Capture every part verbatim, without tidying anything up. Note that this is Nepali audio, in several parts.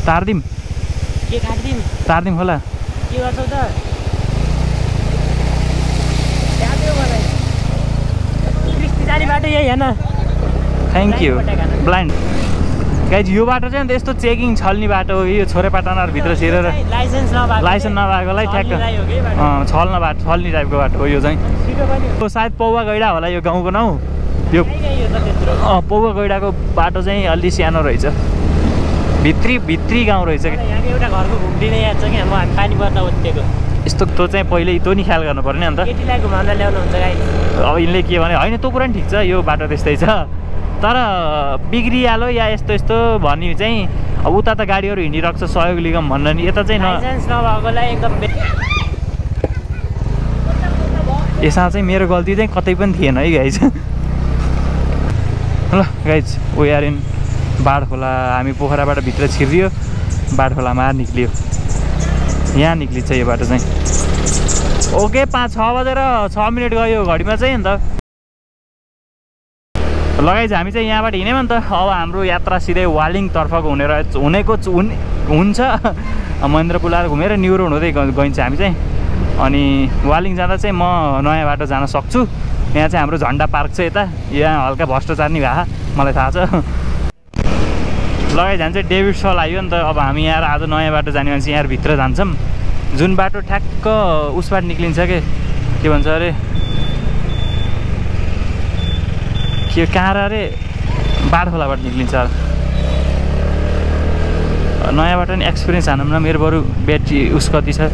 तारदिम के काट्दिम तारदिम होला के गर्छौ त यादै मलाई क्रिस्टी जाने बाटो यही हैन थ्याङ्क यू ब्लाइन्ड गाइज यो बाटो चाहिँ अन्त यस्तो चेकिङ छल्ने बाटो हो यो छोरे पाटनाहरू भित्र छिरेर लाइसेन्स नभएको लाइसेन्स नभएकोलाई ठ्याक्क छल्न बाटो छल्ने टाइपको बाटो हो यो चाहिँ सायद पौवा गैडा होला यो गाउँको नाउँ यो अँ पौवा गैडाको बाटो चाहिँ अलि सानो रहेछ भित्री भित्री गाउँ रहेछ कि यहाँको एउटा घरको घुम्टिने याद छ कि हामी पानी पर्दा उत्तेको यस्तो त्यो चाहिँ पहिले त्यो नि ख्याल गर्नु पर्ने अन्त केटीलाई घुमाउन ल्याउनुहुन्छ गाई अब यिनले के भने होइन त्यो कुरा नि ठिक छ यो बाटो त्यस्तै छ तर बिग्रिहाल्यो या यस्तो यस्तो भन्ने चाहिँ अब उता त गाडीहरू हिँडिरहेको छ सहयोग लिगम भन्न नि यता चाहिँ लाइसेन्स नभएकोलाई एकदम यसमा चाहिँ मेरो गल्ती चाहिँ कतै पनि थिएन है गाइज ल guys we are in Badhkhola हामी पोखराबाट भित्र छिरियो बाढखोलामा निक्लियो यहाँ निक्लिन्छ यो बाटो चाहिँ ओके पाँच छ बजेर छ मिनट गयो घडीमा चाहिँ अन्त लगाइज हामी चाहिँ यहाँबाट हिँड्यौँ नि त अब हाम्रो यात्रा सिधै वालिङतर्फको हुने रहेछ हुनेको हुने हुन्छ महेन्द्र पुलाएर घुमेर न्युरोड हुँदै गइन्छ हामी चाहिँ अनि वालिङ जाँदा चाहिँ म नयाँ बाटो जान सक्छु यहाँ चाहिँ हाम्रो झन्डा पार्क छ यता यहाँ हल्का भ्रष्टाचार नि भए मलाई थाहा छ लगाइज हामी चाहिँ डेभिड सल आयो नि त अब हामी यहाँ आज नयाँ बाटो जाने मान्छे यहाँ भित्र जान्छौँ जुन बाटो ठ्याक्क उसबाट निक्लिन्छ के के भन्छ अरे के कहाँ अरे बाढखोलाबाट निक्लिन्छ नयाँबाट नि एक्सपिरियन्स हानौँ न मेरो बरु ब्याट्री उस कति छ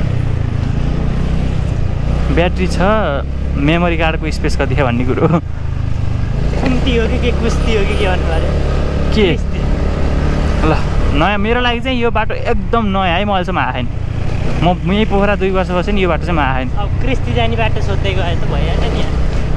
ब्याट्री छ मेमोरी कार्डको स्पेस कति छ भन्ने कुरो कुम्ती हो कि के कुस्ती हो कि के भन्नु पर्यो के ल नयाँ मेरो लागि चाहिँ यो बाटो एकदम नयाँ है म अहिलेसम्म आएन म यहीँ पोखरा दुई वर्ष बसेँ नि यो बाटो चाहिँ म आएन अब क्रिस्टी जाने बाटो सोध्दै गयो त भइहाल्छ नि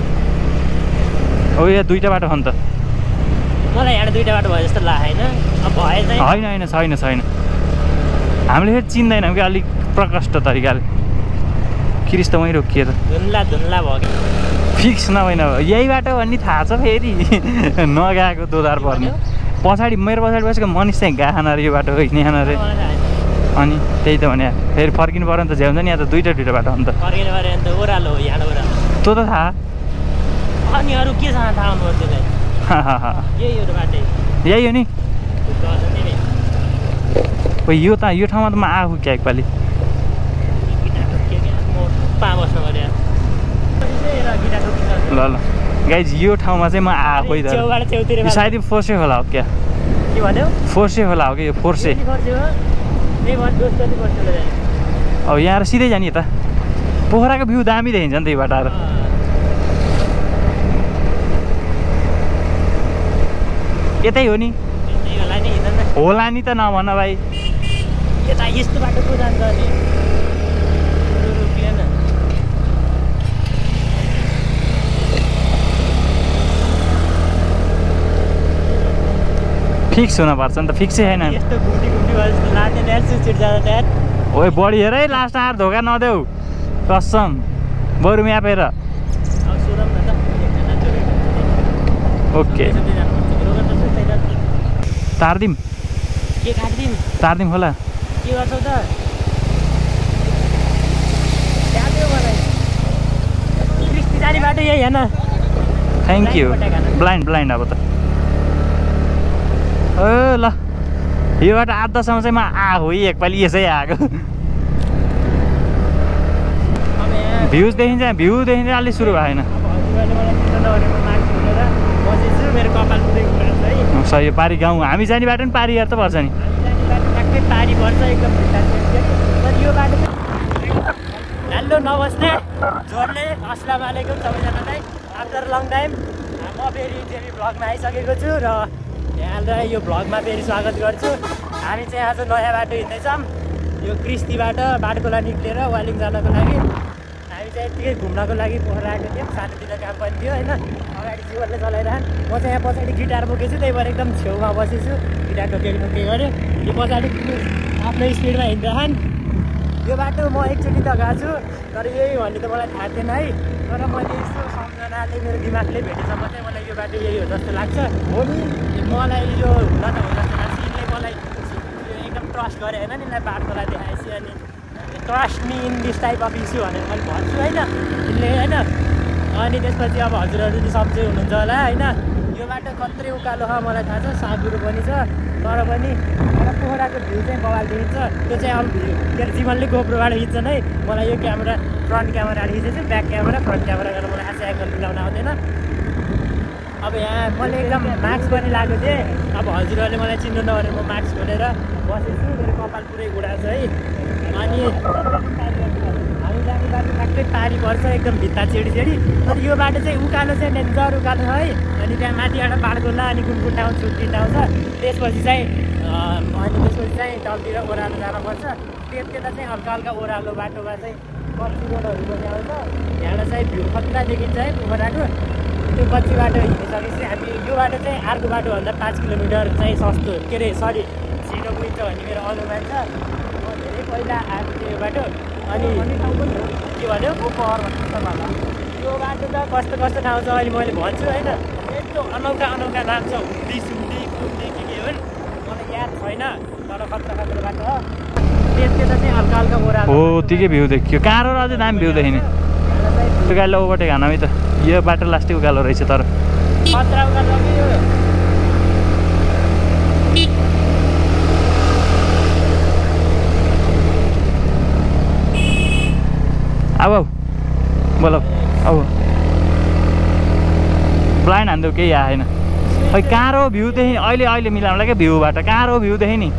हो यहाँ दुईवटा बाटो छ नि त मलाई यहाँ दुईवटा बाटो भयो जस्तो लाग्यो होइन अब भए चाहिँ होइन होइन छैन छैन हामीले फेरि चिन्दैनौँ कि अलिक प्रकष्ट तरिकाले किरिस त वहीँ रोकियो त धुन्ला धुन्ला भयो कि फिक्स नभएन यही बाटो भन्ने थाहा छ फेरि नगएको दोधार पर्ने पछाडि मेरो पछाडि बसेको मनिष चाहिँ गाखान अरे यो बाटो हिँड्ने खान अरे अनि त्यही त भने फेरि फर्किनु पऱ्यो नि त झ्याउँछ नि यहाँ त दुईवटा दुईवटा बाटो अन्त फर्किनु पऱ्यो भने त ओह्रालो हो यहाँ ओह्रालो त्यो त थाहा अनि अरू केसँग थाहा हुनु पर्छ यही हो बाटो यही हो नि यो त यो ठाउँमा त म आएको क्या एकपालि ल ल गाइज यो ठाउँमा चाहिँ म आएको त सायद यो फोर्से होला हो क्या के भन्यो फोर्से होला हो कि यो फोर्से अब यहाँ सिधै जाने यता पोखराको भ्यू दामी देखिन्छ नि त यो बाटो यतै हो नि होला नि त नभन भाइ यता यस्तो बाटो को जान्छ नि फिक्स हुनुपर्छ नि त फिक्सै छैन यस्तो गुटी गुटी भयो जस्तो लाग्ने यार सुचिट जाँदा यार ओए बढी हेर है लास्ट आएर धोका नदेऊ कसम बरु म्यापेर ओके तारदिम के काट्दिम तारदिम होला के गर्छौ त यादै मलाई क्रिस्टी जाने बाटो यही हैन थ्याङ्क यू ब्लाइन्ड ब्लाइन्ड अब त ओ ल यो बाटो आधासम्म चाहिँ म आएको है एकपालि यसै आएको भ्युज देखिन्छ भ्यू देखिन्छ अलि सुरु भएन सही पारी गाउँ हामी जाने बाटो पनि पारी हेर त पर्छ नि पारी पर्छ एकदम यो बाटो हेलो नमस्ते जोडले अस्सलाम वालेकुम सबैजनालाई आफ्टर लङ टाइम म फेरि फेरि भ्लगमा आइसकेको छु र यहाँलाई यो भ्लगमा फेरि स्वागत गर्छु हामी चाहिँ आज नयाँ बाटो हिँड्दैछौँ यो क्रिस्टीबाट बाटोकोला निक्लेर वालिङ जानको लागि हामी चाहिँ यत्तिकै घुम्नको लागि पोखरा आएको थियौँ सानोतिनो काम पनि थियो होइन अगाडि जीवनले चलाइरहन् म चाहिँ यहाँ पछाडि गिटार बोकेछु त्यही भएर एकदम छेउमा बसेछु गिटार टोकेको टोके गरेँ यो पछाडि आफ्नो स्पिडमा हिँडिरहन् यो बाटो म एकचोटि त गएको छु तर यही भन्ने त मलाई थाहा थिएन है तर मैले यस्तो सम्झनाले मेरो दिमागले भेटेसम्म चाहिँ मलाई यो बाटो यही हो जस्तो लाग्छ हो नि मलाई यो हुन त हुन जस्तो लाग्छ यिनले मलाई ट्रस्ट गरेँ होइन नि बाटोलाई देखाएपछि अनि trust me in this type of issue भनेर मैले भन्छु होइन यिनले होइन। अनि त्यसपछि अब हजुरहरू नि सब्जी हुनुहुन्छ होला होइन यो बाटो कत्रै उकालो छ मलाई थाहा छ साँघुरो पनि छ तर पनि मलाई पोखराको भ्यू चाहिँ बवाल देखिन्छ त्यो चाहिँ अब के अरे जीवनले गोप्रोबाट खिच्छ नै मलाई यो क्यामेरा फ्रन्ट क्यामेराबाट खिचेको छु ब्याक क्यामेरा फ्रन्ट क्यामेरा गरेर मलाई खासै एङ्गल मिलाउन आउँदैन। अब यहाँ मैले एकदम मास्क पनि लगाएको थिएँ अब हजुरहरूले मलाई चिन्नु नभएर म मास्क खोलेर बसेको छु मेरो कपाल पुरै उडाएको छ है। अनि हामी जाने बाटो ठ्याक्कै पारी पर्छ एकदम भित्ता छेडी छेडी तर यो बाटो चाहिँ उकालो चाहिँ डेन्जर उकालो छ है। अनि त्यहाँ माथिबाट बाडगोला अनि कुन कुन ठाउँ छुट्टी ठाउँ छ त्यसपछि चाहिँ अनि त्यसपछि चाहिँ तलतिर ओह्रालो जानुपर्छ त्यता चाहिँ हल्का हल्का ओह्रालो बाटोमा चाहिँ कच्ची रोडहरू पनि आउँछ यहाँबाट चाहिँ भ्यू खतरा देखिन्छ है पोखराको। त्यो कच्ची बाटो हिँडिसकेपछि हामी यो बाटो चाहिँ अर्को बाटोभन्दा पाँच किलोमिटर चाहिँ सस्तो के अरे सरी छिटो पुग्छ भन्ने मेरो अनुमान छ। म धेरै पहिला आएको थिएँ यो बाटो अनि के भन्यो पोखर भन्नु यो बाटो त कस्तो कस्तो ठाउँ छ अहिले मैले भन्छु होइन यस्तो अनौठा अनौठा नाम छ हुन्डी सुन्डी कुन्डी के के हुन् मलाई याद छैन तर खतरा खतरा बाटो हो त्यता चाहिँ हल्का हल्का ओह्रालो हो त्यही भ्यू देखियो कहाँ र अझै दामी भ्यू देखिने त्यो गाडीलाई ओभरटेक हान त यो बाटो लास्टै उकालो रहेछ तर खतरा उकालो यो अब बोल अब ब्लाइन्ड हान्देऊ केही आएन खै कहाँ र भ्यू देखेँ अहिले अहिले मिलाउनुला क्या भ्यूबाट कहाँ र भ्यू देखेँ नि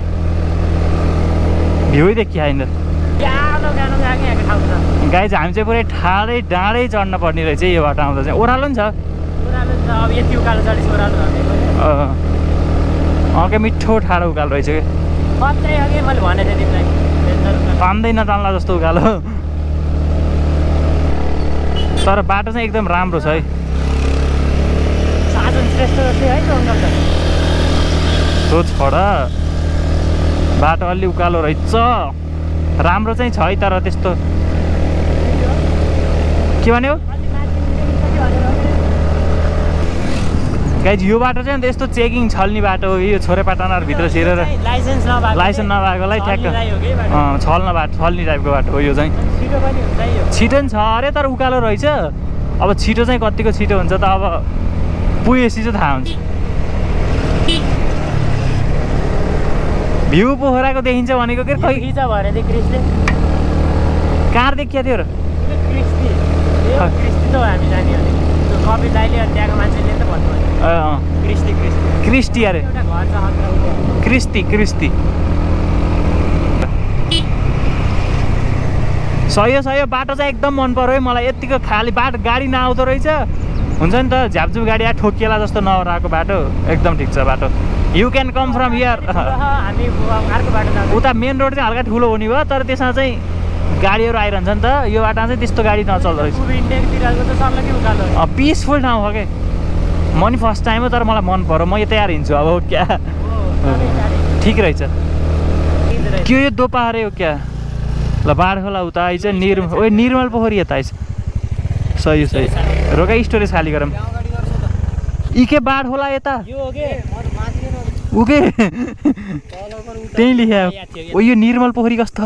भ्यू देखि आइन गाई चाहिँ हामी चाहिँ पुरै ठाडै डाँडै चढ्न पर्ने रहेछ यो बाटो आउँदा चाहिँ ओह्रालो नि छ अँ क्या मिठो ठाडो उकालो रहेछ क्या तान्दै नतान्ला जस्तो उकालो तर बाटो चाहिँ एकदम राम्रो छ है त्यो छोडा बाटो अलि उकालो रहेछ राम्रो चाहिँ छ है तर त्यस्तो के भन्यो गाइज यो बाटो चाहिँ यस्तो चेकिङ छल्ने बाटो हो यो छोरे पाटनाहरूभित्र छिरेर लाइसेन्स नभएको लाइसेन्स नभएकोलाई ठ्याक्क छल्न बाटो छल्ने टाइपको बाटो हो यो चाहिँ छिटो नि छ अरे तर उकालो रहेछ अब छिटो चाहिँ कतिको छिटो हुन्छ त अब पुगेपछि चाहिँ थाहा हुन्छ। भ्यू पोखराको देखिन्छ भनेको के खै खिच भने चाहिँ क्रिस्टी कार देखिया थियो र क्रिस्टी क्रिस्टी त हो हामी जाने हो त्यो कपी दाइले अनि त्यहाँको मान्छेले त भन्नुभयो अँ क्रिस्टी क्रिस्टी क्रिस्टी अरे एउटा घर छ क्रिस्टी क्रिस्टी सही हो सही हो बाटो चाहिँ एकदम मन पर्यो है मलाई यतिको खाली बाटो गाडी नआउँदो रहेछ हुन्छ नि त झ्यापझुप गाडी आ ठोकिएला जस्तो नहराएको बाटो एकदम ठिक छ बाटो you can come from here हामी अर्को बाटो जान्छ उता मेन रोड चाहिँ हल्का ठुलो हुने भयो तर त्यसमा चाहिँ गाडीहरू आइरहन्छ नि त यो बाटोमा चाहिँ त्यस्तो गाडी नचल्दो रहेछ पिसफुल ठाउँ हो क्या म नि फर्स्ट टाइम हो तर मलाई मन पर्यो म यो तयार हिँड्छु अब क्या ठिक रहेछ के यो दोपहरे हो क्या ल बाडखोला उता आइज निर्मल ओ निर्मल पोखरी यता आइज सही हो सही रोका स्टोरेज खाली गरौँ यी के बाडखोला यता उके त्यही लेख्या ओ यो निर्मल पोखरी कस्तो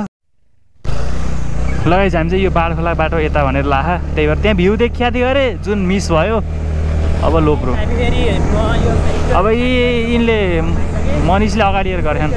लगाइज हामी चाहिँ यो बाडखोला बाटो यता भनेर लाहा त्यही भएर त्यहाँ भ्यू देखिया थियो अरे जुन मिस भयो अब लोप्रो अब यी यिनले मनिषले अगाडि गरेछन्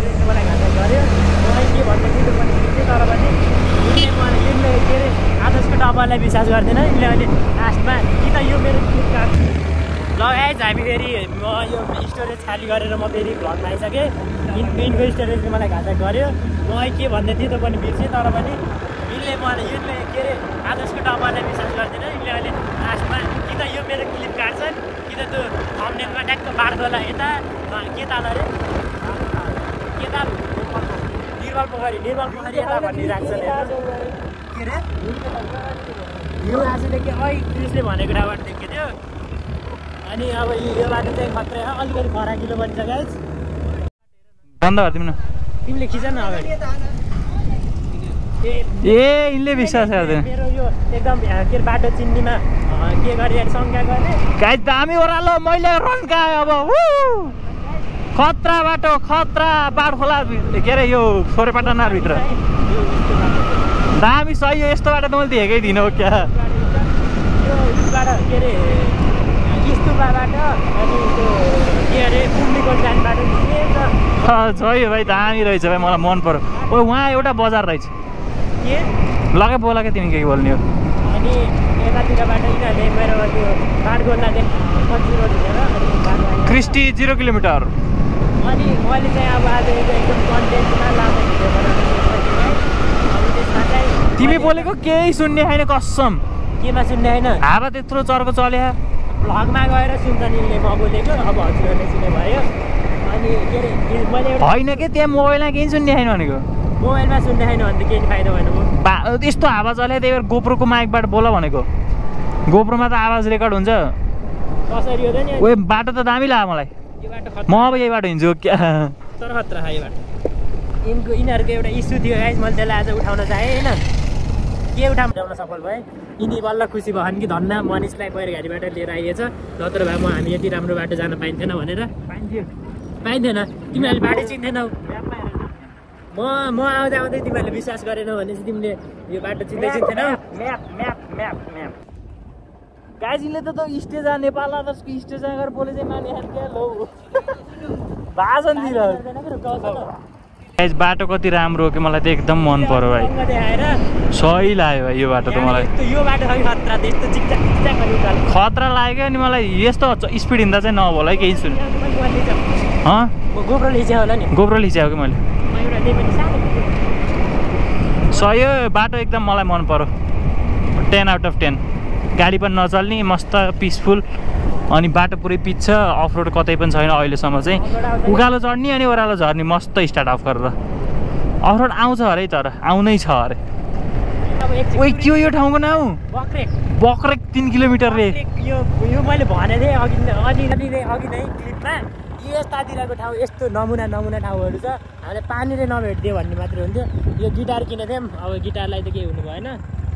आदर्शको डब्बालाई विश्वास गर्दैन यिनले अहिले लास्टमा कि त यो मेरो फ्लिपकार्ट ल गाइज हामी फेरि म यो स्टोरेज खाली गरेर म फेरि भ्लगमा आइसकेँ इनको स्टोरेजले मलाई घाटा गर्यो म अहिले के भन्दै थिएँ त पनि बिर्सेँ तर पनि यिनले मलाई यिनले के अरे आदर्शको डब्बालाई विश्वास गर्दैन यिनले अहिले लास्टमा कि त यो मेरो फ्लिपकार्ट छ कि त त्यो थम्बनेलमा ट्याक्क बाडखोला यता के ताल अरे के ताल निर्मल पोखरी निर्मल पोखरी यता भनिरहेको छ के अरे यो आजदेखि अहिले क्रिसले भनेको ठाउँबाट देखेको थियो अनि अब यो बाटो चाहिँ खत्रै अलिकति फराकिलो पनि छ गाइज बन्द गरिदिउँ न तिमीले खिच न अगाडि ए यिनले विश्वास गर्दैन मेरो यो एकदम के अरे बाटो चिन्नीमा के गरे शङ्का गर्ने गाइज दामी ओह्रालो मैले रन्काएँ अब खतरा बाटो खतरा बाढ खोला के अरे यो सोरेपाटा नारभित्र दामी सही हो यस्तो बाटो त मैले देखेकै थिइनँ हो क्या यो उसबाट के अरे स्तुपाबाट अनि त्यो के अरे कुम्लीको जाने बाटो छ भाइ दामी रहेछ भाइ मलाई मन पर्यो ओ वहाँ एउटा बजार रहेछ के लगे बोला क्या तिमी के बोल्ने हो अनि यतातिरबाट यिनीहरूले मेरो त्यो बाटगोलादेखि पच्चिस रोड हिँडेर अनि बाटो क्रिस्टी जिरो किलोमिटर अनि मैले चाहिँ अब आज एकदम कन्टेन्टमा लामो भिडियो बनाउने अनि त्यसमा चाहिँ तिमी बोलेको केही सुन्ने छैन कसम केमा सुन्ने होइन हावा त्यत्रो चर्को चल्या भ्लगमा गएर सुन्छ निले म बोलेको अब हजुरहरूले सुने भयो अनि के अरे मैले एउटा होइन के त्यहाँ मोबाइलमा केही सुन्ने छैन भनेको मोबाइलमा सुन्ने छैन भने त केही फाइदा भएन म बा यस्तो हावा चल्या त्यही भएर गोप्रोको माइकबाट बोल भनेको गोप्रोमा त आवाज रेकर्ड हुन्छ कसरी हो त नि ओ बाटो त दामी लाग्यो मलाई यो बाटो म अब यही बाटो हिँड्छु क्या तर खतरा खायो बाटो यिनको यिनीहरूको एउटा इस्यु थियो गाइस मैले त्यसलाई आज उठाउन चाहेँ होइन के उठाउन उठाउन सफल भएँ यिनी बल्ल खुसी भएन कि धन्न मनिषलाई पहिरो गाडीबाट लिएर आइएछ नत्र भए म हामी यति राम्रो बाटो जान पाइन्थेन भनेर पाइन्थ्यो पाइन्थेन तिमीहरूले बाटो चिन्थेनौ म म आउँदा आउँदै तिमीहरूले विश्वास गरेनौ भनेपछि तिमीले यो बाटो चिन्दै चिन्थेनौ म्याप म्याप म्याप म्याप गाइजले त त स्टेज नेपाल आदर्शको स्टेज गएर बोले चाहिँ माने क्या लो भाषण दिएर गाइज बाटो कति राम्रो हो कि मलाई त एकदम मन पर्यो भाइ सही लाग्यो भाइ यो बाटो त मलाई यो बाटो खतरा त्यस्तो चिकचाक चिकचाक गरी उकालो खतरा लाग्यो अनि मलाई यस्तो स्पिड हिँड्दा चाहिँ नबोल है केही सुन गोप्रो लिच्या होला नि गोप्रो लिच्यायो कि मैले सही हो बाटो एकदम मलाई मन पर्यो टेन आउट अफ टेन गाडी पनि नचल्ने मस्त पिसफुल अनि बाटो पुरै पिच छ अफ रोड कतै पनि छैन अहिलेसम्म चाहिँ उकालो चढ्ने अनि ओह्रालो झर्ने मस्त स्टार्ट अफ गरेर अफ रोड आउँछ अरे तर आउनै छ अरे ओइ के हो यो ठाउँको नाउँ बक्रेक बक्रेक तिन किलोमिटर रे यो यो मैले भने थिएँ अघि अघि अघि अघि नै क्लिपमा यतातिरको ठाउँ यस्तो नमुना नमुना ठाउँहरू छ हामीले पानीले नभेटिदियो भन्ने मात्रै हुन्थ्यो यो गिटार किनेको थियौँ अब गिटारलाई त केही हुनु भएन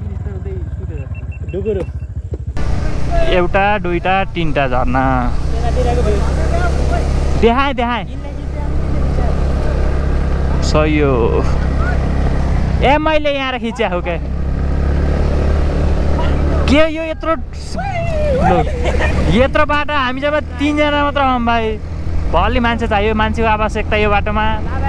डुगुरु एउटा दुईटा तिनटा झर्ना यतातिरको देखाएँ देखाएँ सही हो ए मैले यहाँ खिच्या हो क्या के यो यत्रो यत्रो बाटो हामी जब तिनजना मात्र हौँ भाइ भल्ली मान्छे चाहियो मान्छेको आवश्यकता यो बाटोमा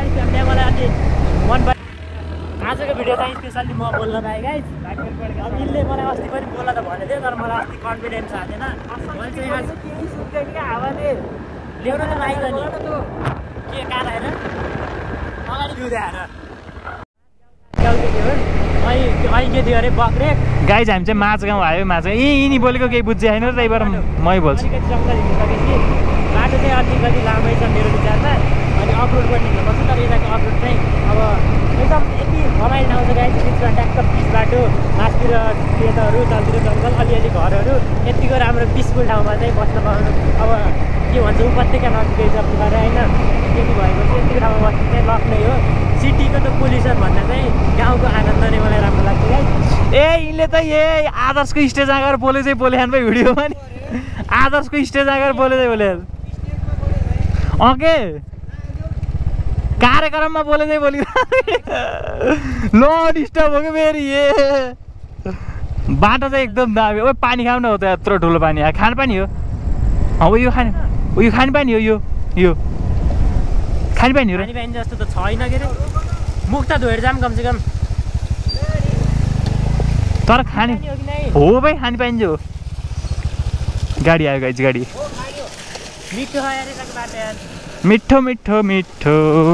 मन आजको भिडियो चाहिँ स्पेसल्ली म बोल्न पाएँ गाइस अब यिनले मलाई अस्ति पनि बोल्न त भनेको थियो तर मलाई अस्ति कन्फिडेन्स आएन मैले चाहिँ आज केही सुन्दैन क्या हावाले ल्याउन त पाइन्छ नि के कार आएर अगाडि धुँदै आएर अहिले के थियो अरे बक्रेक गाइज हामी चाहिँ माझगाउँ आयो माझगाउँ यी यिनी बोलेको केही बुझ्छ छैन र त्यही भएर मै बोल्छु अलिकति जङ्गल हिँडिसकेपछि बाटो चाहिँ अलिकति लामै छ मेरो विचारमा अनि अफरोड पनि हिँड्नुपर्छ तर यताको अफरोड चाहिँ अब एकदम यति रमाइलो ठाउँ छ गाइस बिचमा ट्याक्क पिच बाटो मासतिर खेतहरू तलतिर जङ्गल अलिअलि घरहरू यतिको राम्रो पिसफुल ठाउँमा चाहिँ बस्न पाउनु अब के भन्छ उपत्यका नजिकै छ बिहार होइन त्यति भएपछि यतिको ठाउँमा बस्नु चाहिँ लक नै हो सिटीको त पोल्युसन भन्दा चाहिँ गाउँको आनन्द नै मलाई राम्रो लाग्छ गाइस ए यिनले त ए आदर्शको स्टेज आएर बोले चाहिँ बोले भाइ भिडियोमा नि आदर्शको स्टेज आएर बोले चाहिँ बोले अँ के कार्यक्रममा बोले चाहिँ बोली ल डिस्टर्ब हो कि फेरि ए बाटो चाहिँ एकदम दामी ओ पानी खाऊ न हो त यत्रो ठुलो पानी खानेपानी हो अब यो खाने यो खानेपानी हो यो यो खानेपानी हो र खानेपानी जस्तो त छैन के अरे मुख त धोएर जाऊँ कमसेकम तर खाने हो भाइ खानेपानी चाहिँ हो गाडी आयो गाइज गाडी मिठो आयो अरे बाटो यार मिठो मिठो मिठो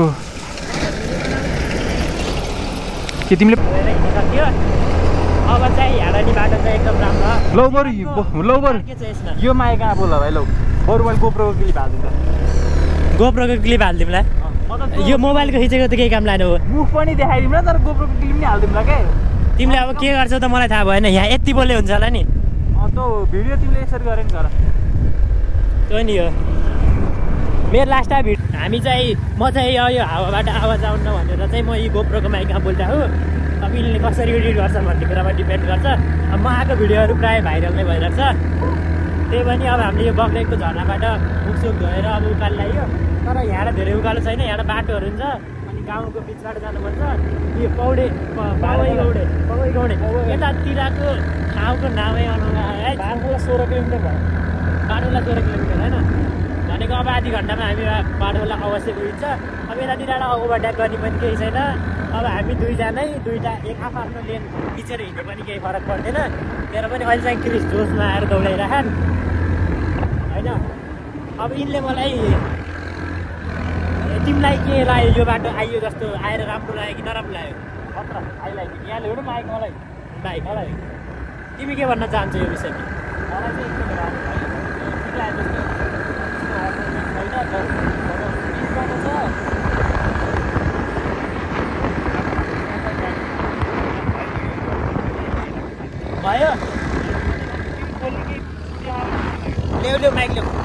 के तिमीले सक्यो अब चाहिँ हारानी बाटो चाहिँ एकदम राम्रो लौ बरु लौ बरु के छ यसमा यो माया कहाँ बोल भाइ लौ बरु मैले गोप्रोको क्लिप हालिदिन्छ गोप्रोको क्लिप हालिदिउँला यो मोबाइलको खिचेको त केही काम लानु हो मुख पनि देखाइदिउँला तर गोप्रोको क्लिप नि हालिदिउँला के तिमीले अब के गर्छौ त मलाई थाहा भएन यहाँ यति बोले हुन्छ होला नि त्यो भिडियो तिमीले यसरी गरे नि तर त्यो नि हो मेरो लास्ट टाइम भिडियो हामी चाहिँ म चाहिँ यो हावाबाट आवाज आउन भनेर चाहिँ म यो गोप्रोको माइकमा बोलिरहेको हो अब यिनीहरूले कसरी एडिट गर्छ भन्ने कुरामा डिपेन्ड गर्छ अब म आएको भिडियोहरू प्रायः भाइरल नै भइरहेको छ त्यही पनि अब हामीले यो बक्रेकको झर्नाबाट मुखसुख धोएर अब उकालो लाग्यो तर यहाँबाट धेरै उकालो छैन, यहाँबाट बाटोहरू हुन्छ। अनि गाउँको बिचबाट जानु मन छ। यो पौडे पावै गौडे पावै गौडे यतातिरको ठाउँको नामै अनुगा है। बाटोलाई सोह्र किलोमिटर भयो। बाटोलाई सोह्र किलोमिटर होइन भनेको अब आधी घन्टामा हामी बाटोलाई अवश्य पुगिन्छ। अब यतातिर ओभरट्याक गर्ने पनि केही छैन। अब हामी दुईजनै दुईवटा एक आफ्नो लेन खिचेर हिँड्ने पनि केही फरक पर्दैन। तर पनि अहिले चाहिँ क्रिस जोसमा आएर दौडाइराखन् होइन। अब यिनले मलाई तिमीलाई के लाग्यो यो बाटो आइयो जस्तो आएर राम्रो लाग्यो कि नराम्रो लाग्यो? खतरा आइलाग्यो। यहाँ ल्याउनु माइक मलाई बाइक मलाई तिमी के भन्न चाहन्छौ यो विषयमा? मलाई चाहिँ एकदम राम्रो लाग्यो। ठिक लाग्यो जस्तो होइन बिचबाट छ भयो ल्याउ ल्याउ माइक ल्याउ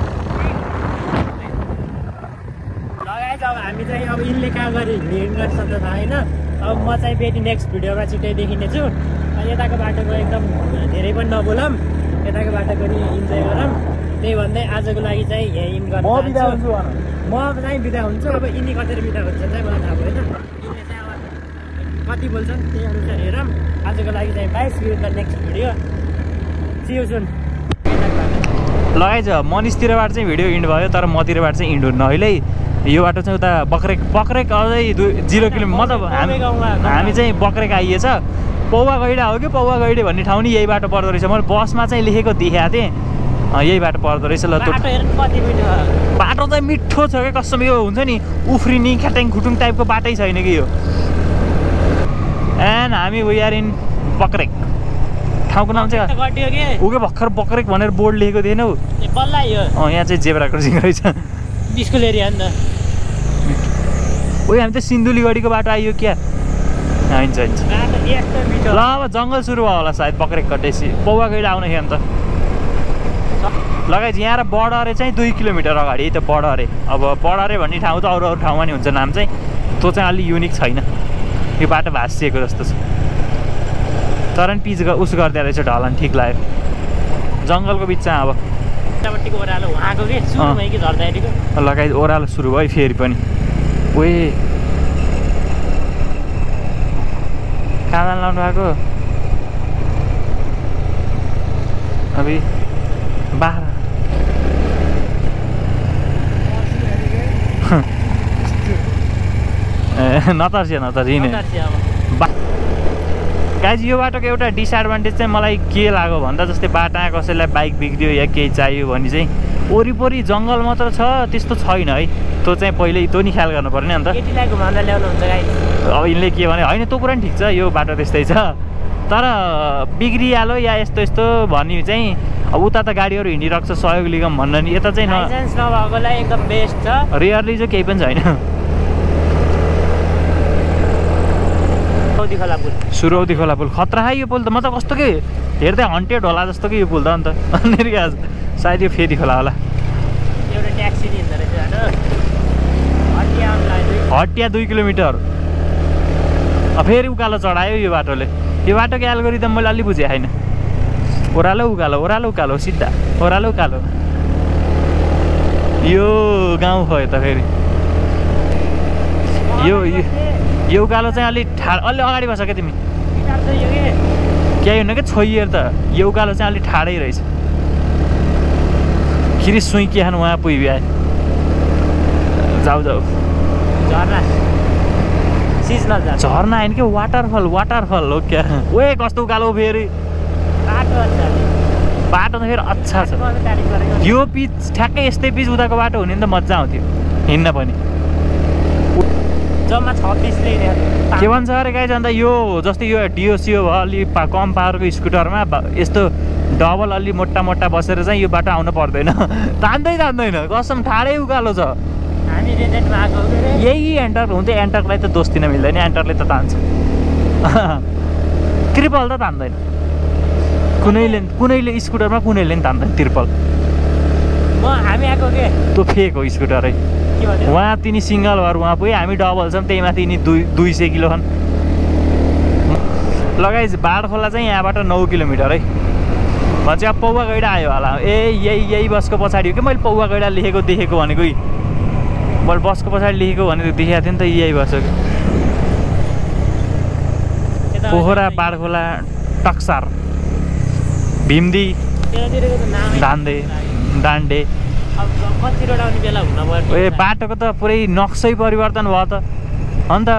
लगाए। अब हामी चाहिँ अब यिनले कहाँ गरी हिँड गरिसक्छ थाहा होइन। अब म चाहिँ फेरि नेक्स्ट भिडियोमा छिट्टै देखिनेछु। यताको बाटोको एकदम धेरै पनि नबोलौँ, यताको बाटोको नि इन्जोय गरौँ। त्यही भन्दै आजको लागि चाहिँ यहीँ इन गर्नु चाहन्छु। म चाहिँ बिदा हुन्छु। अब यिनी कतिखेर बिदा हुन्छ चाहिँ मलाई थाहा भएन। यिनले चाहिँ अब कति बोल्छन् त्यही अनुसार हेरौँ। आजको लागि चाहिँ bye, see you in the next video, see you soon. लगाइज मनिसतिरबाट चाहिँ भिडियो इन्ड भयो, तर मतिरबाट चाहिँ इन्ड हुन्न अहिले। यो बाटो चाहिँ उता बक्रेक बक्रेक अझै दुई जिरो किलोमिटर मतलब हामी हामी चाहिँ बक्रेक आइएछ। पौवा गैडा हो कि पौवा गैडे भन्ने ठाउँ नि यही बाटो पर्दो रहेछ। मैले बसमा चाहिँ लेखेको देखाएको थिएँ, यही बाटो पर्दो रहेछ। ल त्यो बाटो चाहिँ मिठो छ क्या कसम। यो हुन्छ नि उफ्रिनी ख्याट्याङ खुटुङ टाइपको बाटै छैन कि यो। एन्ड हामी वी आर इन बक्रेक। ठाउँको नाम चाहिँ उके भर्खर बक्रेक भनेर बोर्ड लेखेको थिएन हौ। अँ यहाँ चाहिँ जेब्रा क्रसिङ रहेछ। स्कुल एरिया नि त। ओ हामी त सिन्धुलीगढीको बाटो आइयो क्या। हुन्छ हुन्छ ल अब जङ्गल सुरु भयो होला सायद बक्रेक कटेसी पौवा गैडा आउने थियो नि त। लगाइज यहाँ र बडरे चाहिँ दुई किलोमिटर अगाडि त बडरे। अब बडरे भन्ने ठाउँ त अरू अरू ठाउँमा नि हुन्छ नाम चाहिँ, त्यो चाहिँ अलिक युनिक छैन। यो बाटो भाँसिएको जस्तो छ तर पनि पिच उस गर्दै रहेछ ढलान, ठिक लाग्यो। जङ्गलको बिचमा अब ओह्रालो उहाँको के सुरुमै कि झर्दाको लगाइ ओह्रालो सुरु भयो फेरि पनि। ओए काँदा लाउनु भएको अबि बाह्र नतर्सियो नतर्सिने गाइज। यो बाटोको एउटा डिसएडभान्टेज चाहिँ मलाई के लाग्यो भन्दा जस्तै बाटा कसैलाई बाइक बिग्रियो या केही चाहियो भने चाहिँ वरिपरि जङ्गल मात्र छ त्यस्तो छैन है। त्यो चाहिँ पहिल्यै त्यो नि ख्याल गर्नु पर्ने अन्त। केटीलाई घुमाउन ल्याउनुहुन्छ गाइज। अब यिनले के भने होइन त्यो कुरा पनि ठिक छ, यो बाटो त्यस्तै छ तर बिग्रिहाल्यो या यस्तो यस्तो भन्ने चाहिँ अब उता त गाडीहरू हिँडिरहेको छ सहयोग लिगम भन्न नि यता चाहिँ लाइसेन्स नभएकोलाई एकदम बेस्ट छ। रेयरली चाहिँ केही पनि छैन। खोला पुल सुरौदी खोला पुल खतरा है यो पुल त। मतलब कस्तो के हेर्दै हन्टेड होला जस्तो कि यो पुल त अन्त। अनि आज सायद यो फेरि खोला होला। एउटा ट्याक्सी हिँड्दो रहेछ होइन हटिया दुई किलोमिटर। फेरि उकालो चढायो यो बाटोले। यो बाटोको एल्गोरिदम मैले अलि बुझेँ होइन। ओह्रालो उकालो ओह्रालो उकालो सिधा ओह्रालो उकालो। यो गाउँ भयो त फेरि यो यो उकालो चाहिँ अलिक ठाड अलि अगाडि बस क्या तिमी केही हुन्न क्या छोइएर त। यो उकालो चाहिँ अलिक ठाडै रहेछ। खिरी सुई के खानु उहाँ पुग्यो आए जाऊ जाऊ। झर्ना सिजनल झर्ना होइन कि वाटरफल वाटरफल हो क्या। ओए कस्तो उकालो फेरि बाटो बाटो त फेरि अच्छा छ। यो पिच ठ्याक्कै यस्तै पिच उताको बाटो हुने नि त मजा आउँथ्यो हिँड्न पनि। जम्मा छब्बिसले के भन्छ अरे गाइज अन्त यो जस्तै यो डिओसिओ भयो अलि पा कम पावरको स्कुटरमा यस्तो डबल अलि मोटा मोटा बसेर चाहिँ यो बाटो आउनु पर्दैन। तान्दै तान्दैन कसम ठाडै उकालो छ। हामी रेजेन्टमा आएको यही एन्टर हुन्थ्यो। एन्टरलाई त दोष दिन मिल्दैन, एन्टरले त तान्छ। त्रिपल त तान्दैन कुनैले कुनैले स्कुटरमा कुनैले नि तान्दैन त्रिपल। म हामी आएको के त्यो फेक हो स्कुटरै। उहाँ तिनी सिङ्गल भएर उहाँ पुग्यो हामी डबल छौँ त्यही माथि यिनी दुई दुई सय किलो छन्। लगाइज बाढखोला चाहिँ यहाँबाट नौ किलोमिटर है भन्छ। अब पौवा गैडा आयो होला। ए यही यही बसको पछाडि हो कि मैले पौवा गैडा लेखेको देखेको भनेको मैले बसको पछाडि लेखेको भनेर देखाएको थिएँ नि त यही बस पोखरा बाडखोला टक्सार भीमदी धान्दे डान्डे ए बाटोको त पुरै नक्सै परिवर्तन भयो त अन्त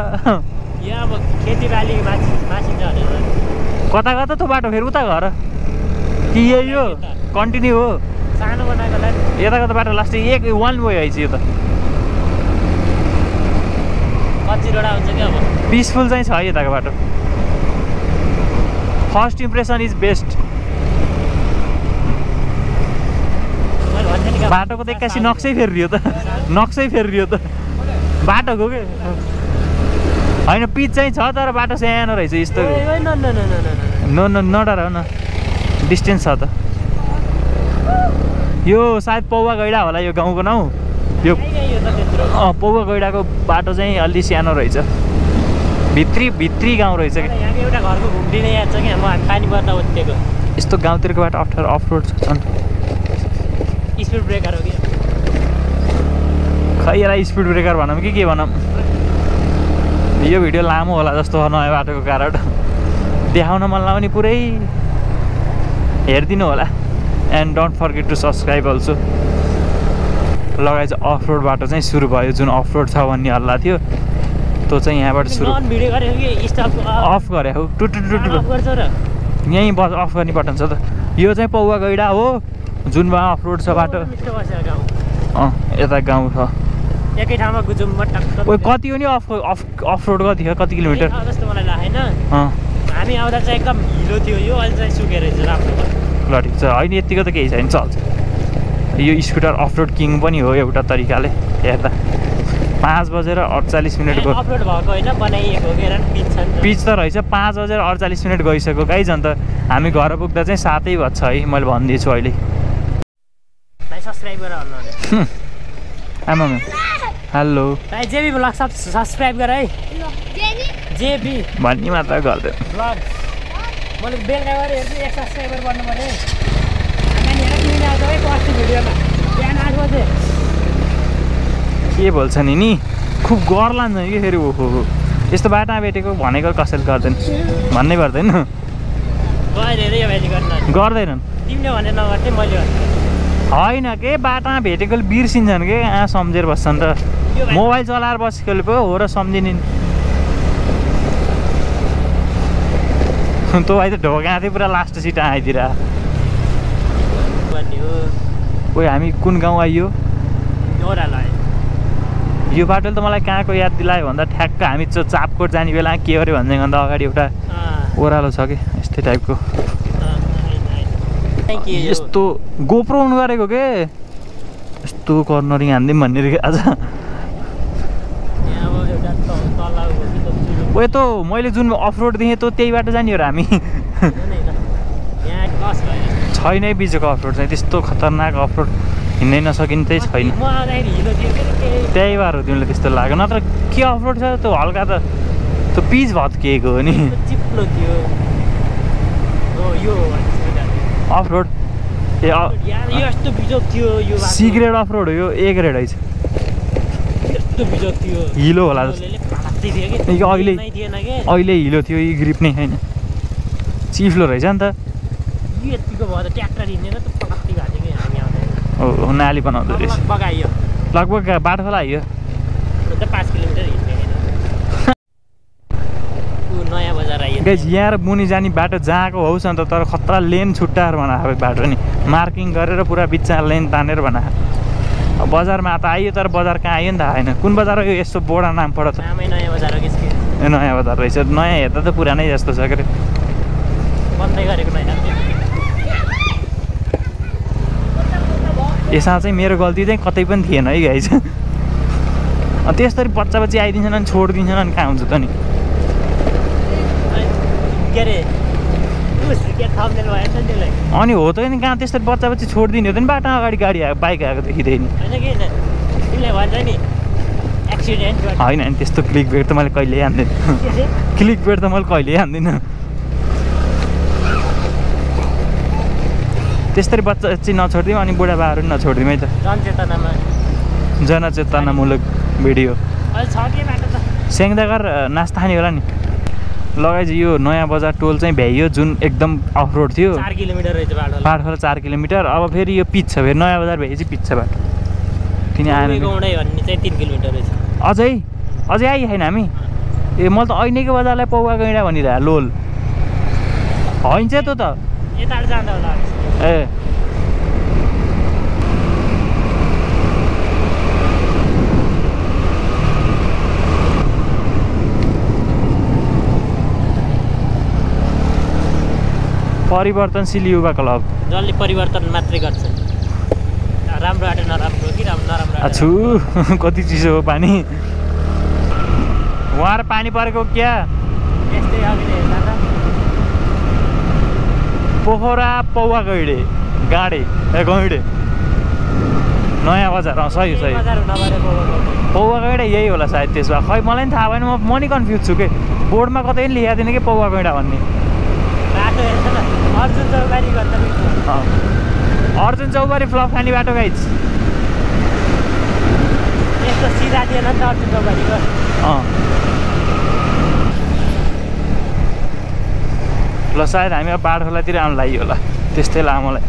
कता कता त्यो बाटो फेरि उता घर कि यही हो कन्टिन्यू हो सानो बनाएको यता कता बाटो लास्ट एक वान वे आइछ यो त कच्ची रोडा हुन्छ कि अब पिसफुल चाहिँ छ यताको बाटो फर्स्ट इम्प्रेसन इज बेस्ट बाटोको त एक्कासी नक्सै फेरियो त नक्सै फेरियो त बाटोको के होइन पिच चाहिँ छ तर बाटो सानो रहेछ यस्तो नो न नडर हो न डिस्टेन्स छ त यो सायद पौवा गैडा होला यो गाउँको नाउँ यो अँ पौवा गैडाको बाटो चाहिँ अलि सानो रहेछ भित्री भित्री गाउँ रहेछ कि एउटा घरको घुम्दिने याद छ कि म हामी पानी पर्दा उत्तेको यस्तो गाउँतिरको बाटो अप्ठ्यारो अफ रोड छन् स्पिड ब्रेकर हो कि खै यसलाई स्पिड ब्रेकर भनौँ कि के भनौँ यो भिडियो लामो होला जस्तो नयाँ बाटोको कारण देखाउन मन लाग्यो नि पुरै हेरिदिनु होला and don't forget to subscribe also लगाइ चाहिँ अफ रोड बाटो चाहिँ सुरु भयो जुन अफ रोड छ भन्ने हल्ला थियो त्यो चाहिँ यहाँबाट सुरु अफ गरे हो टु टु टु टु यहीँ बस अफ गर्ने बटन छ त यो चाहिँ पौवा गैडा हो जुनमा अफ रोड छ बाटो अँ यता गाउँ छ एकै ठाउँमा गुजुममा टक्क ओ कति हो नि अफ अफ अफ रोड कति हो कति किलोमिटर जस्तो मलाई लागेन अँ हामी आउँदा चाहिँ एकदम हिलो थियो यो अहिले चाहिँ सुकेर रहेछ राम्रो ल ठिक छ होइन यतिको त केही छैन चल्छ यो स्कुटर अफ रोड किङ पनि हो एउटा तरिकाले हेर्दा पाँच बजेर अडचालिस मिनटको अफ रोड भएको होइन बनाइएको हो पिच छ पिच त रहेछ पाँच बजेर अडचालिस मिनट गइसक्यो गाइज अन्त हामी घर पुग्दा चाहिँ सातै बज्छ है मैले भनिदिएछु अहिले सब्सक्राइब गरेर आमा हेलो भाइ जेबी ब्लग सब सब्सक्राइब गर है जेबी भन्ने मात्र गर्दैन ब्लग मैले बेलुका गरेर हेर्छु एक सब्सक्राइबर गर्नु पऱ्यो नानीहरू किन आउँछ है पर्सि भिडियोमा बिहान आठ बजे के बोल्छ नि नि खुब गर लान्छ कि फेरि ओहो यस्तो बाटोमा भेटेको भनेको कसैले गर्दैन भन्नै पर्दैन गर्दैनन् तिमीले भने नगर्थे मैले होइन के बाटोमा भेटेकोले बिर्सिन्छन् के आ सम्झेर बस्छन् त मोबाइल चलाएर बसेकोले पो हो र सम्झिने तँ भाइ त ढोका थियो पुरा लास्ट सिट आइदिएर ओइ हामी कुन गाउँ आइयो यो बाटोले त मलाई कहाँको याद दिलायो भन्दा ठ्याक्क हामी चापकोट जाने बेला के अरे भन्दै भन्दा अगाडि एउटा ओह्रालो छ कि यस्तै टाइपको यस्तो गोप्रो हुनु गरेको के यस्तो कर्नरिङ हान्दिउँ भन्ने आज ओ यतो मैले जुन अफ रोड देखेँ त त्यही बाटो जाने हो र हामी छैन है बिचको अफ रोड चाहिँ त्यस्तो खतरनाक अफ रोड हिँड्नै नसकिने चाहिँ छैन त्यही भएर हो तिमीले त्यस्तो लाग्यो नत्र के अफ रोड छ त्यो हल्का त त्यो पिच भत्किएको हो नि off road A C grade off road हो यो ए ग्रेड है हिलो होला अहिले अहिले हिलो थियो यो ग्रिप नै छैन चिफ्लो रहेछ नि त हो नाली बनाउँदो रहेछ लगभग बाटो खोला आइयो पाँच किलोमिटर नयाँ बजार आइयो गाइस यहाँ मुनि जाने बाटो जहाँको होस् अन्त तर खतरा लेन छुट्टाएर बनाएको बाटो नि मार्किङ गरेर पुरा बिचमा लेन तानेर बनाएको बजारमा त आइयो तर बजार कहाँ आइयो नि त होइन कुन बजार हो यो यस्तो बोडा नाम पढ त नयाँ बजार हो ए नयाँ बजार रहेछ नयाँ हेर्दा त पुरानै जस्तो छ के बन्दै गरेको नयाँ यसमा चाहिँ मेरो गल्ती चाहिँ कतै पनि थिएन है गाइस त्यसरी बच्चा बच्ची आइदिन्छन् अनि छोडिदिन्छन् अनि कहाँ हुन्छ त नि अनि हो त नि कहाँ त्यसरी बच्चा बच्ची छोडिदिने हो त नि बाटोमा अगाडि गाडी आएको बाइक आएको देखिँदैन होइन नि त्यस्तो क्लिक बेड त मैले कहिल्यै हान्दिनँ क्लिक बेड त मैले कहिल्यै हान्दिनँ त्यसरी बच्चा बच्ची नछोडिदिउँ अनि बुढाबाहरू पनि नछोडिदिउँ है त जनचेतनामा जनचेतनामूलक भिडियो अहिले छ के बाटो त स्याङ्दागर नास्ता खाने होला नि लगाइज यो नयाँ बजार टोल चाहिँ भ्याइयो जुन एकदम अफ रोड थियो चार किलोमिटर रहेछ बाटो पाठखोला चार किलोमिटर अब फेरि यो पिच छ फेरि नयाँ बजार भ्याएपछि पिच छ बाटो तिनी आएन गौडै भन्ने चाहिँ तिन किलोमिटर रहेछ अझै अझै आइहाइन हामी ए मैले त ऐनेको बजारलाई पौवा गैँडा भनिरह लोल होइन चाहिँ त त यता जाँदा होला ए परिवर्तनशील युवा क्लब जसले परिवर्तन मात्रै गर्छ राम्रो आँटे नराम्रो कि राम्रो नराम्रो छु कति चिसो हो पानी वहाँ पानी परेको क्या यस्तै अघि दादा पोखरा पौवा गैडे गाडे ए गैडे नयाँ बजार अँ सही सही पौवा गैडा यही होला सायद त्यसमा खै मलाई पनि थाहा भएन म म नि कन्फ्युज छु कि बोर्डमा कतै पनि लेखा दिने कि पौवा गैडा भन्ने बाटो हेर्छ न अर्जुन चौबारी गर्दा अर्जुन चौबारी फ्लप खाने बाटो गाइज यस्तो सिधा थिएन नि त अर्जुन चौबारीको अँ ल सायद हामी अब बाटखोलातिर आउनु लागि होला त्यस्तै लामोलाई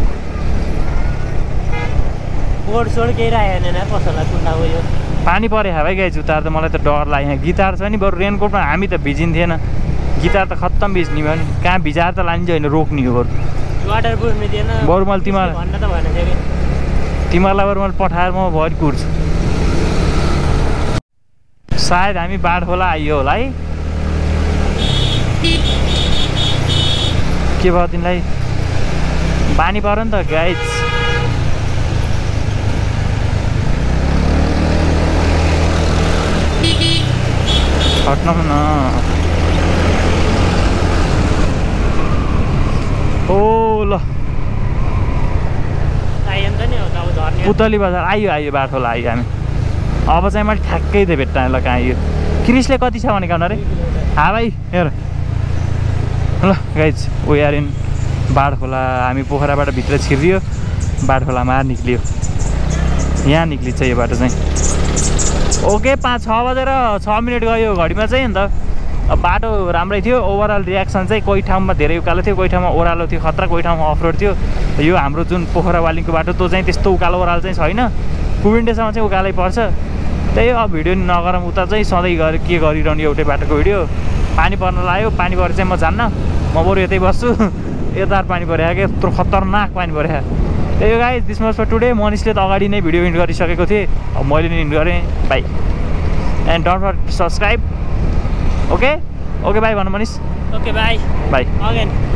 बोर्ड सोड केही राखेन न पसललाई कुन्डा उयो पानी परे भाइ गाई जुत्ताहरू त मलाई त डर लाग्यो यहाँ गिटार छ नि बरु रेनकोटमा हामी त भिजिन्थेन गिटार त खत्तम भिज्ने भयो नि कहाँ भिजाएर त लान्छ होइन रोक्ने हो बरु वाटर प्रुफ दिएन बरु मैले तिमीहरू भन्न त भएन थियो तिमीहरूलाई बरु मैले पठाएर म भरि कुर्छु सायद हामी बाटखोला आइयो होला है के भयो तिमीलाई पानी पर्यो नि त गाइज हट्नु न ओ ल पुतली बजार आइयो आइयो बाटोला आइयो हामी अब चाहिँ मैले ठ्याक्कै थिएँ भेट्टा ल कहाँ आइयो क्रिसले कति छ भने काउन अरे हा भाइ हेर ल guys we are in Batkhola हामी पोखराबाट भित्र छिरियो बाटखोलामा निक्लियो यहाँ निक्लिन्छ यो बाटो चाहिँ ओके पाँच छ बजेर छ मिनट गयो घडीमा चाहिँ अन्त अब बाटो राम्रै थियो ओभरअल रियाक्सन चाहिँ कोही ठाउँमा धेरै उकालो थियो कोही ठाउँमा ओह्रालो थियो खतरा कोही ठाउँमा अफरोड थियो यो हाम्रो जुन पोखरा वालिङको बाटो त्यो चाहिँ त्यस्तो उकालो ओह्रालो चाहिँ छैन कुबिन्डेसम्म चाहिँ उकालै पर्छ त्यही अब भिडियो नगरौँ उता चाहिँ सधैँ गरे के गरिरहनु एउटै बाटोको भिडियो पानी पर्न लाग्यो पानी परे चाहिँ म जान्न म बरु यतै बस्छु यता पानी पऱ्यो क्या यत्रो खतरनाक पानी पऱ्यो त्यही हो guys this much for today मनिषले त अगाडि नै भिडियो इन्ड गरिसकेको थिएँ अब मैले नि इन्ड गरेँ bye and don't for subscribe okay okay bye भन्नु Manish okay bye bye again